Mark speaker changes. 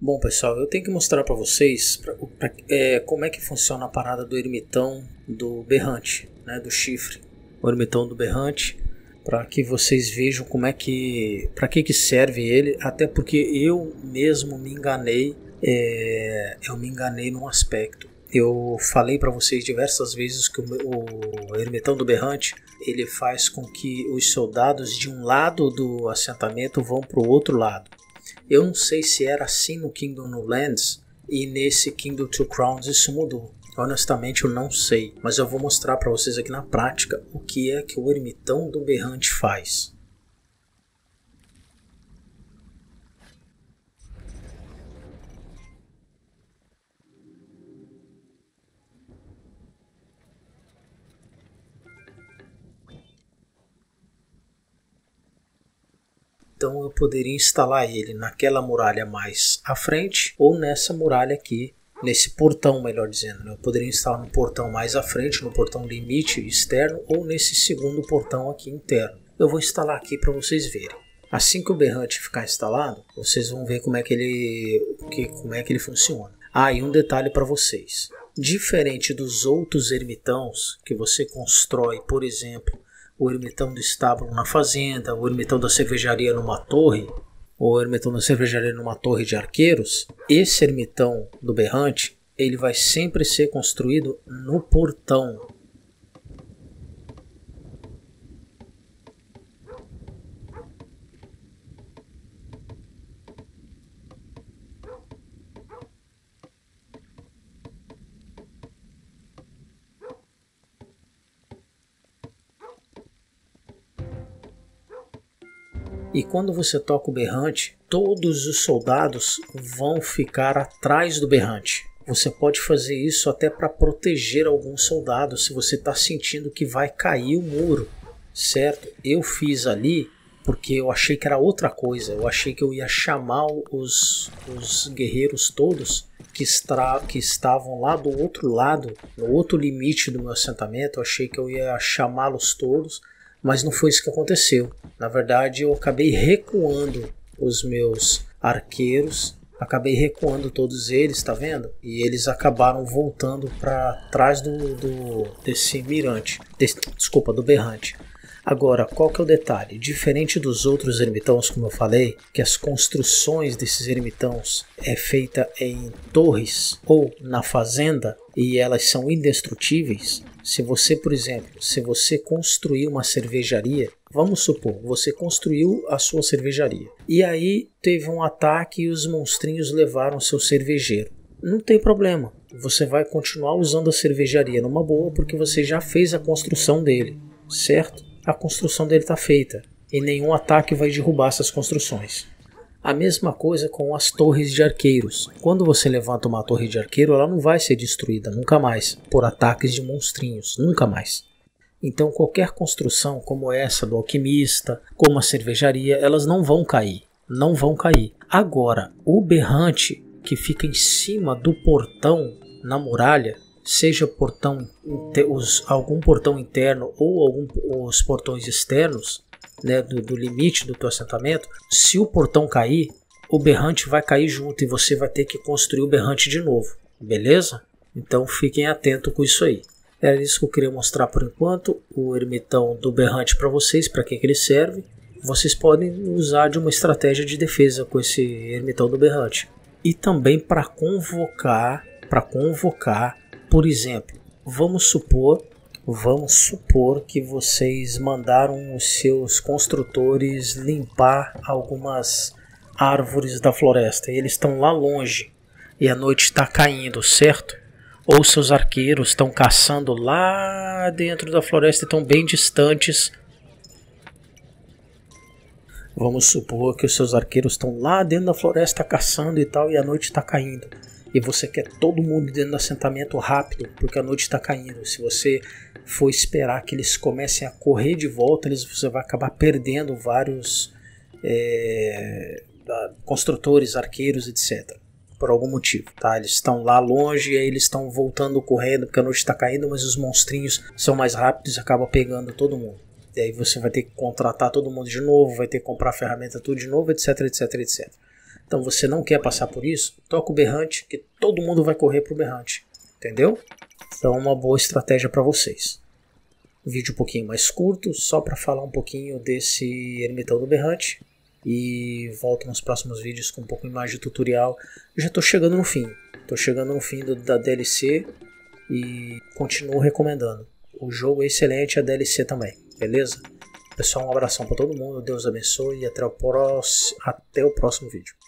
Speaker 1: Bom, pessoal, eu tenho que mostrar para vocês como é que funciona a parada do ermitão do berrante, né, do chifre. O ermitão do berrante, para que vocês vejam para que serve ele, até porque eu mesmo me enganei, eu me enganei num aspecto. Eu falei para vocês diversas vezes que o ermitão do berrante ele faz com que os soldados de um lado do assentamento vão para o outro lado. Eu não sei se era assim no Kingdom New Lands e nesse Kingdom Two Crowns isso mudou. Honestamente eu não sei, mas eu vou mostrar para vocês aqui na prática o que é que o ermitão do berrante faz. Então eu poderia instalar ele naquela muralha mais à frente ou nessa muralha aqui, nesse portão, melhor dizendo. Eu poderia instalar no portão mais à frente, no portão limite externo ou nesse segundo portão aqui interno. Eu vou instalar aqui para vocês verem. Assim que o berrante ficar instalado, vocês vão ver como é que ele funciona. E um detalhe para vocês. Diferente dos outros ermitãos que você constrói, por exemplo, o ermitão do estábulo na fazenda, o ermitão da cervejaria numa torre, ou o ermitão da cervejaria numa torre de arqueiros, esse ermitão do berrante, ele vai sempre ser construído no portão. E quando você toca o berrante, todos os soldados vão ficar atrás do berrante. Você pode fazer isso até para proteger alguns soldados se você está sentindo que vai cair o muro, certo? Eu fiz ali porque eu achei que era outra coisa. Eu achei que eu ia chamar os guerreiros todos que estavam lá do outro lado, no outro limite do meu assentamento. Eu achei que eu ia chamá-los todos. Mas não foi isso que aconteceu. Na verdade, eu acabei recuando os meus arqueiros. Acabei recuando todos eles, tá vendo? E eles acabaram voltando para trás desse mirante. Do berrante. Agora, qual que é o detalhe? Diferente dos outros ermitãos, como eu falei, que as construções desses ermitãos é feita em torres ou na fazenda e elas são indestrutíveis. Se você, por exemplo, construir uma cervejaria, vamos supor, você construiu a sua cervejaria e aí teve um ataque e os monstrinhos levaram seu cervejeiro. Não tem problema, você vai continuar usando a cervejaria numa boa porque você já fez a construção dele, certo? A construção dele está feita e nenhum ataque vai derrubar essas construções. A mesma coisa com as torres de arqueiros. Quando você levanta uma torre de arqueiro, ela não vai ser destruída nunca mais por ataques de monstrinhos, nunca mais. Então qualquer construção como essa do alquimista, como a cervejaria, elas não vão cair, não vão cair. Agora, o berrante que fica em cima do portão na muralha, seja algum portão interno ou os portões externos, né, do limite do teu assentamento, se o portão cair, o berrante vai cair junto e você vai ter que construir o berrante de novo, beleza? Então fiquem atentos com isso aí. Era isso que eu queria mostrar por enquanto, o ermitão do berrante para vocês, para que ele serve. Vocês podem usar de uma estratégia de defesa com esse ermitão do berrante. E também para convocar, por exemplo, vamos supor que vocês mandaram os seus construtores limpar algumas árvores da floresta e eles estão lá longe e a noite está caindo, certo? Ou seus arqueiros estão caçando lá dentro da floresta e estão bem distantes. Vamos supor que os seus arqueiros estão lá dentro da floresta caçando e tal e a noite está caindo. E você quer todo mundo dentro do assentamento rápido, porque a noite está caindo. Se você for esperar que eles comecem a correr de volta, você vai acabar perdendo vários construtores, arqueiros, etc. Por algum motivo, tá? Eles estão lá longe e aí eles estão voltando correndo, porque a noite está caindo, mas os monstrinhos são mais rápidos e acabam pegando todo mundo. E aí você vai ter que contratar todo mundo de novo, vai ter que comprar ferramenta tudo de novo, etc, etc, etc.
Speaker 2: Então você não quer passar por isso? Toca o berrante, que todo mundo vai correr pro berrante. Entendeu? Então é uma boa estratégia para vocês. Vídeo um pouquinho mais curto, só para falar um pouquinho desse ermitão do berrante. E volto nos próximos vídeos com um pouco mais de tutorial. Eu já estou chegando no fim. Estou chegando no fim da DLC e continuo recomendando. O jogo é excelente, a DLC também. Beleza? Pessoal, um abração para todo mundo. Deus abençoe e até o próximo vídeo.